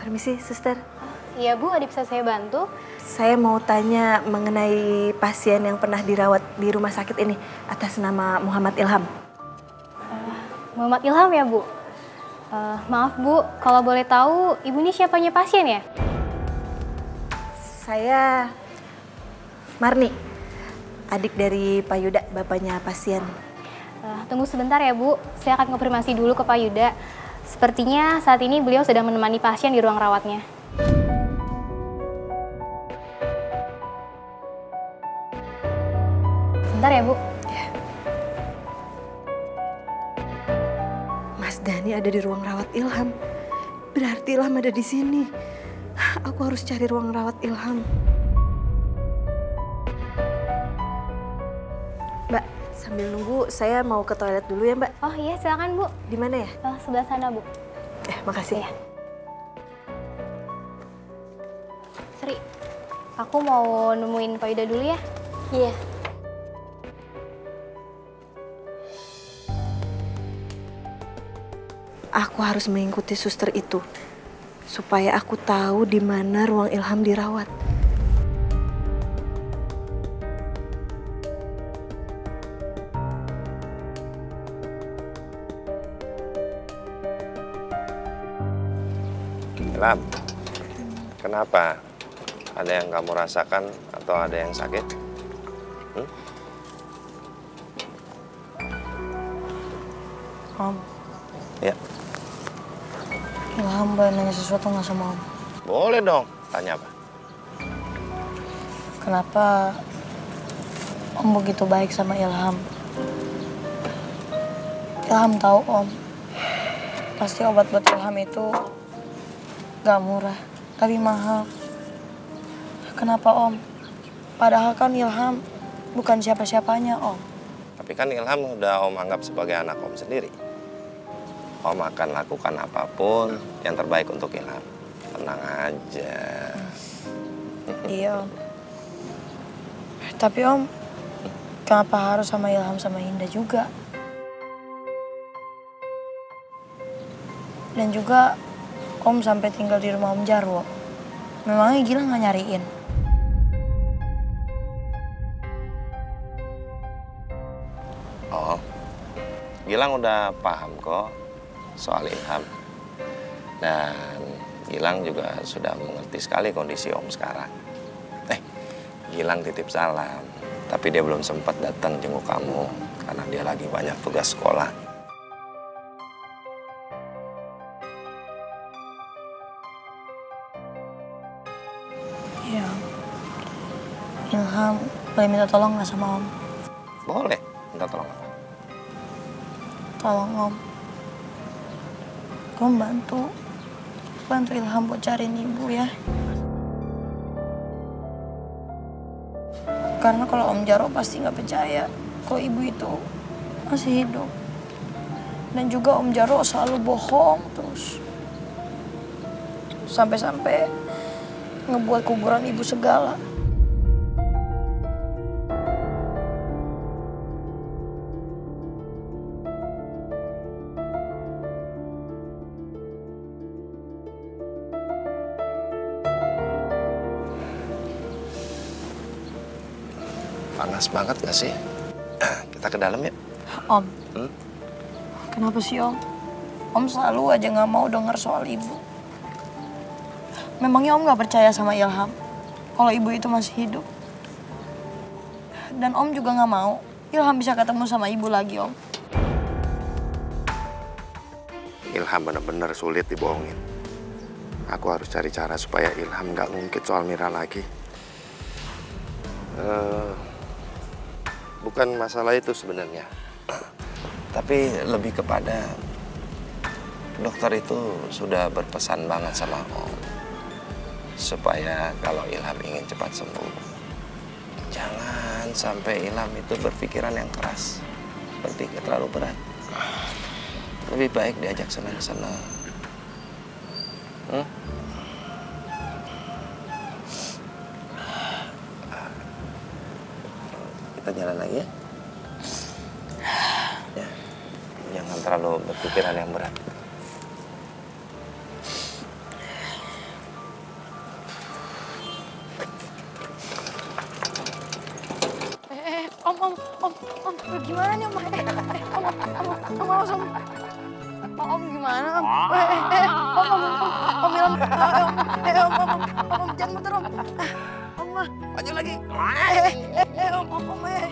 Permisi, suster. Iya Bu, ada bisa saya bantu? Saya mau tanya mengenai pasien yang pernah dirawat di rumah sakit ini atas nama Muhammad Ilham. Muhammad Ilham ya Bu? Maaf Bu, kalau boleh tahu ibu ini siapanya pasien ya? Saya Marni, adik dari Pak Yuda, bapaknya pasien. Tunggu sebentar ya Bu, saya akan konfirmasi dulu ke Pak Yuda. Sepertinya saat ini beliau sedang menemani pasien di ruang rawatnya. Sebentar ya Bu. Ya. Mas Dhani ada di ruang rawat Ilham. Berarti Ilham ada di sini. Aku harus cari ruang rawat Ilham. Mbak, sambil nunggu saya mau ke toilet dulu ya Mbak. Oh iya, silakan Bu. Di mana ya? Sebelah sana Bu. Makasih. Iya. Sri, aku mau nemuin Pak Yuda dulu ya. Iya. Aku harus mengikuti suster itu supaya aku tahu di mana ruang Ilham dirawat. Ilham, kenapa? Ada yang kamu rasakan atau ada yang sakit? Om. Ya. Ilham boleh nanya sesuatu nggak sama Om? Boleh dong. Tanya apa? Kenapa Om begitu baik sama Ilham? Ilham tahu Om, pasti obat buat Ilham itu gak murah, tapi mahal. Kenapa Om? Padahal kan Ilham bukan siapa-siapanya Om. Tapi kan Ilham udah Om anggap sebagai anak Om sendiri. Om akan lakukan apapun yang terbaik untuk Ilham. Tenang aja. Iya Om. Tapi Om, kenapa harus sama Ilham sama Indah juga? Dan juga Om sampai tinggal di rumah Om Jarwo. Memangnya Gilang nggak nyariin? Oh, Gilang udah paham kok soal Ilham. Dan Gilang juga sudah mengerti sekali kondisi Om sekarang. Gilang titip salam, tapi dia belum sempat datang jenguk kamu karena dia lagi banyak tugas sekolah. Iya. Ilham boleh minta tolong nggak sama Om? Boleh, minta tolong apa? Tolong Om. Om bantu Ilham buat cariin ibu ya. Karena kalau Om Jarwo pasti nggak percaya kalau ibu itu masih hidup. Dan juga Om Jarwo selalu bohong terus. Sampai-sampai ngebuat kuburan ibu segala. Panas banget gak sih? Kita ke dalam ya? Om, kenapa sih Om? Om selalu aja nggak mau dengar soal ibu. Memangnya Om nggak percaya sama Ilham kalau ibu itu masih hidup? Dan Om juga nggak mau Ilham bisa ketemu sama ibu lagi Om. Ilham benar-benar sulit dibohongin. Aku harus cari cara supaya Ilham nggak ngungkit soal Mira lagi. Bukan masalah itu sebenarnya, tapi lebih kepada dokter itu sudah berpesan banget sama Om supaya kalau Ilham ingin cepat sembuh, jangan sampai Ilham itu berpikiran yang keras, berpikir terlalu berat. Lebih baik diajak senang-senang. Kita jalan lagi ya. Ya, jangan terlalu berpikiran yang berat. gimana nih om? Om, awas om. Om gimana om? Om Ilham, om jangan muter om. Om mah. Maju lagi. Om.